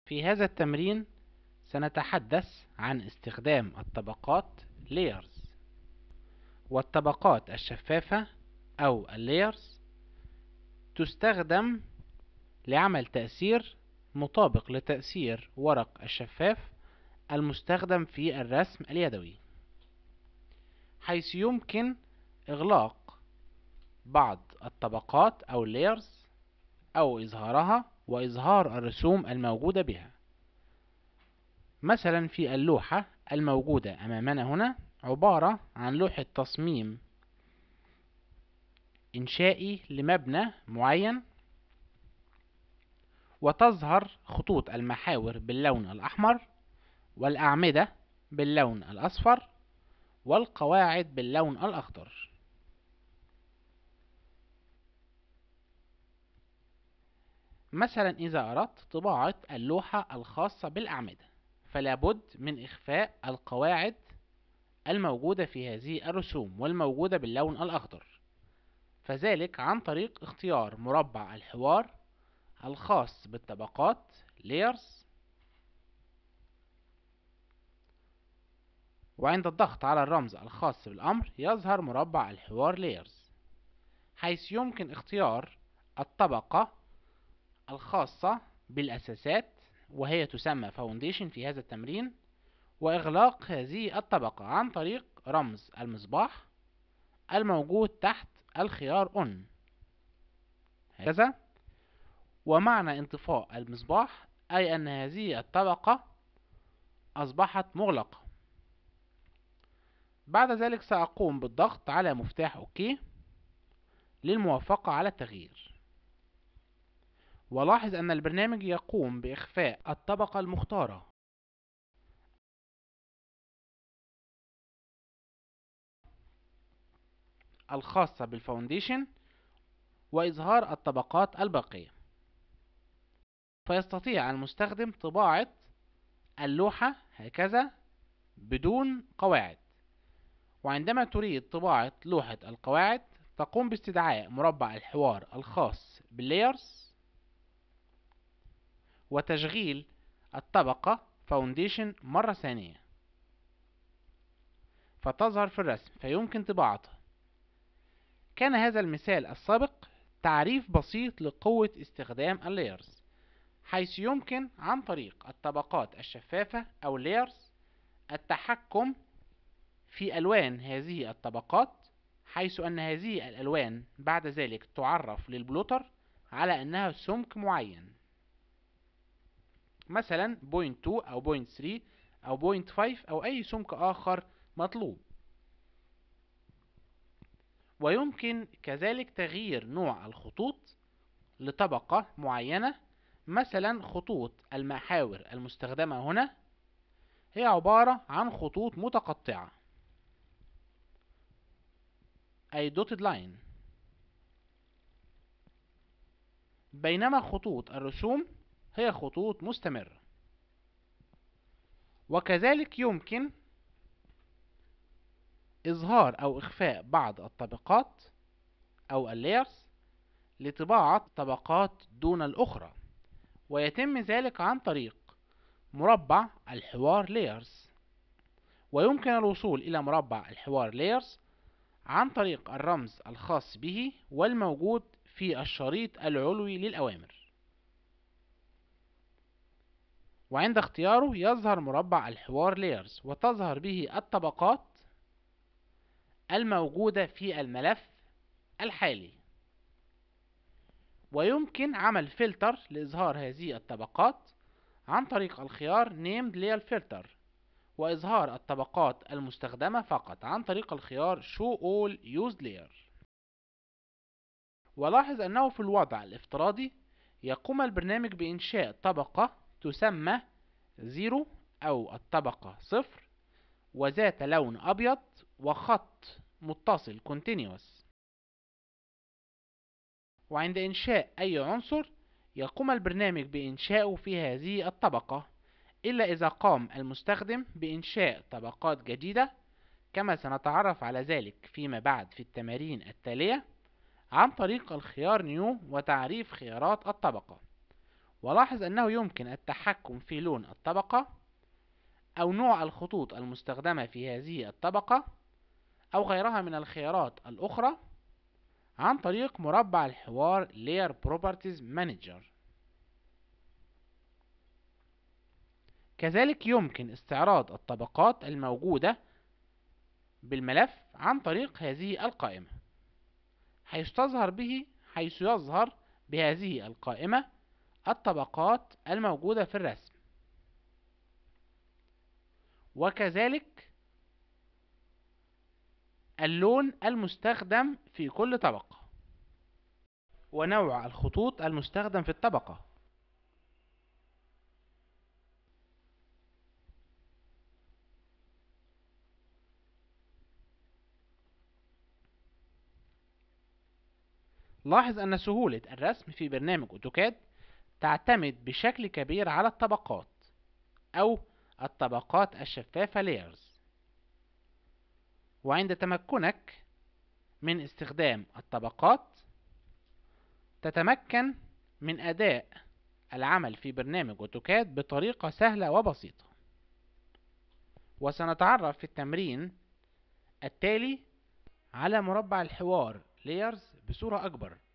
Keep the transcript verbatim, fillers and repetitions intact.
في هذا التمرين سنتحدث عن استخدام الطبقات layers والطبقات الشفافة أو layers تستخدم لعمل تأثير مطابق لتأثير ورق الشفاف المستخدم في الرسم اليدوي، حيث يمكن إغلاق بعض الطبقات أو layers أو إظهارها وإظهار الرسوم الموجودة بها. مثلا في اللوحة الموجودة أمامنا هنا عبارة عن لوحة تصميم إنشائي لمبنى معين، وتظهر خطوط المحاور باللون الأحمر، والأعمدة باللون الأصفر، والقواعد باللون الأخضر. مثلا إذا أردت طباعة اللوحة الخاصة بالأعمدة، فلا بد من إخفاء القواعد الموجودة في هذه الرسوم والموجودة باللون الأخضر، فذلك عن طريق اختيار مربع الحوار الخاص بالطبقات layers، وعند الضغط على الرمز الخاص بالأمر يظهر مربع الحوار layers، حيث يمكن اختيار الطبقة الخاصة بالأساسات وهي تسمى foundation في هذا التمرين، وإغلاق هذه الطبقة عن طريق رمز المصباح الموجود تحت الخيار on هكذا. ومعنى انطفاء المصباح أي أن هذه الطبقة أصبحت مغلقة. بعد ذلك سأقوم بالضغط على مفتاح OK للموافقة على التغيير، ولاحظ أن البرنامج يقوم بإخفاء الطبقة المختارة الخاصة بالفاونديشن وإظهار الطبقات الباقية، فيستطيع المستخدم طباعة اللوحة هكذا بدون قواعد. وعندما تريد طباعة لوحة القواعد تقوم باستدعاء مربع الحوار الخاص بالlayers وتشغيل الطبقة foundation مرة ثانية فتظهر في الرسم فيمكن طباعتها. كان هذا المثال السابق تعريف بسيط لقوة استخدام الlayers، حيث يمكن عن طريق الطبقات الشفافة أو layers التحكم في ألوان هذه الطبقات، حيث أن هذه الألوان بعد ذلك تعرف للبلوتر على أنها سمك معين، مثلا بوينت تو أو بوينت ثري أو بوينت فايف أو أي سمك آخر مطلوب. ويمكن كذلك تغيير نوع الخطوط لطبقة معينة، مثلا خطوط المحاور المستخدمة هنا هي عبارة عن خطوط متقطعة أي dotted line، بينما خطوط الرسوم هي خطوط مستمرة. وكذلك يمكن إظهار أو إخفاء بعض الطبقات أو الlayers لطباعة طبقات دون الأخرى، ويتم ذلك عن طريق مربع الحوار layers. ويمكن الوصول إلى مربع الحوار layers عن طريق الرمز الخاص به والموجود في الشريط العلوي للأوامر، وعند اختياره يظهر مربع الحوار layers وتظهر به الطبقات الموجودة في الملف الحالي. ويمكن عمل فلتر لإظهار هذه الطبقات عن طريق الخيار named layer filter، وإظهار الطبقات المستخدمة فقط عن طريق الخيار show all used layer. ولاحظ أنه في الوضع الافتراضي يقوم البرنامج بإنشاء طبقة تسمى زيرو أو الطبقة صفر وذات لون أبيض وخط متصل continuous. وعند إنشاء أي عنصر يقوم البرنامج بإنشاؤه في هذه الطبقة، إلا إذا قام المستخدم بإنشاء طبقات جديدة، كما سنتعرف على ذلك فيما بعد في التمارين التالية عن طريق الخيار نيو وتعريف خيارات الطبقة. ولاحظ أنه يمكن التحكم في لون الطبقة أو نوع الخطوط المستخدمة في هذه الطبقة أو غيرها من الخيارات الأخرى عن طريق مربع الحوار Layer Properties Manager. كذلك يمكن استعراض الطبقات الموجودة بالملف عن طريق هذه القائمة، حيث تظهر به حيث يظهر بهذه القائمة الطبقات الموجودة في الرسم، وكذلك اللون المستخدم في كل طبقة ونوع الخطوط المستخدم في الطبقة. لاحظ أن سهولة الرسم في برنامج أوتوكاد تعتمد بشكل كبير على الطبقات أو الطبقات الشفافة layers، وعند تمكنك من استخدام الطبقات تتمكن من أداء العمل في برنامج أوتوكاد بطريقة سهلة وبسيطة. وسنتعرف في التمرين التالي على مربع الحوار Layers بصورة أكبر.